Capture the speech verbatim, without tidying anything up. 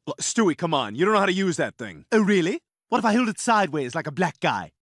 Look, Stewie, come on. You don't know how to use that thing. Oh, really? What if I hold it sideways like a black guy?